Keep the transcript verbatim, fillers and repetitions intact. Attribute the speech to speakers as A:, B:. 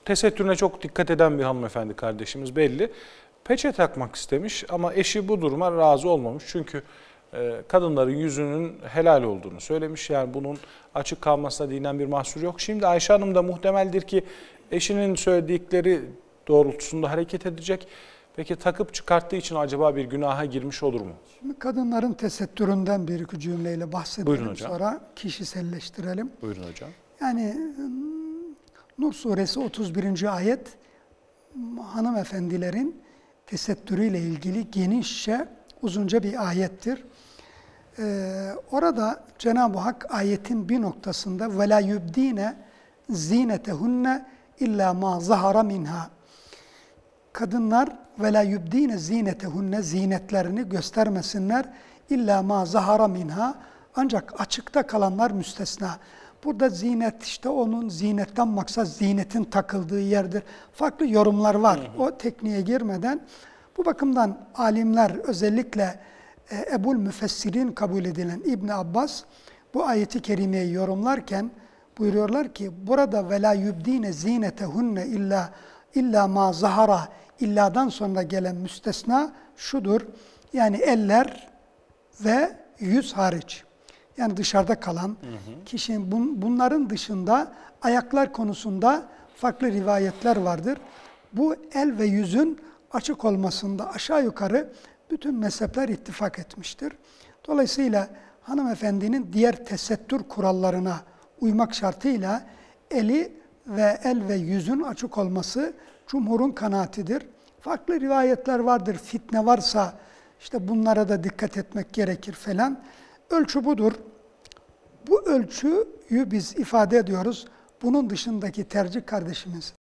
A: tesettürüne çok dikkat eden bir hanımefendi kardeşimiz belli. Peçe takmak istemiş ama eşi bu duruma razı olmamış. Çünkü e, kadınların yüzünün helal olduğunu söylemiş. Yani bunun açık kalmasına dinen bir mahsur yok. Şimdi Ayşe Hanım da muhtemeldir ki eşinin söyledikleri doğrultusunda hareket edecek. Peki takıp çıkarttığı için acaba bir günaha girmiş olur mu?
B: Şimdi kadınların tesettüründen bir iki cümleyle bahsedelim.
A: Buyurun hocam.
B: Sonra kişiselleştirelim.
A: Buyurun hocam.
B: Yani Nur suresi otuz birinci ayet hanımefendilerin tesettürüyle ilgili genişçe uzunca bir ayettir. Ee, orada Cenab-ı Hak ayetin bir noktasında وَلَا يُبْد۪ينَ زِينَتَهُنَّ اِلَّا مَا ظَهَرَ مِنْهَا Kadınlar وَلَا يُبْد۪ينَ زِينَتَهُنَّ zinetlerini göstermesinler illa ma zahara minha ancak açıkta kalanlar müstesna. Burada zinet işte onun zinetten maksat zinetin takıldığı yerdir. Farklı yorumlar var. Hı hı. O tekniğe girmeden bu bakımdan alimler özellikle e, Ebul Müfessirin kabul edilen İbn Abbas bu ayeti kerimeyi yorumlarken buyuruyorlar ki burada vela yubdine zinetehunne illa illa ma zahara illadan sonra gelen müstesna şudur. Yani eller ve yüz hariç. Yani dışarıda kalan hı hı. kişinin bun, bunların dışında ayaklar konusunda farklı rivayetler vardır. Bu el ve yüzün açık olmasında aşağı yukarı bütün mezhepler ittifak etmiştir. Dolayısıyla hanımefendinin diğer tesettür kurallarına uymak şartıyla eli ve el ve yüzün açık olması cumhurun kanaatidir. Farklı rivayetler vardır. Fitne varsa işte bunlara da dikkat etmek gerekir falan. Ölçü budur. Bu ölçüyü biz ifade ediyoruz. Bunun dışındaki tercih kardeşimiz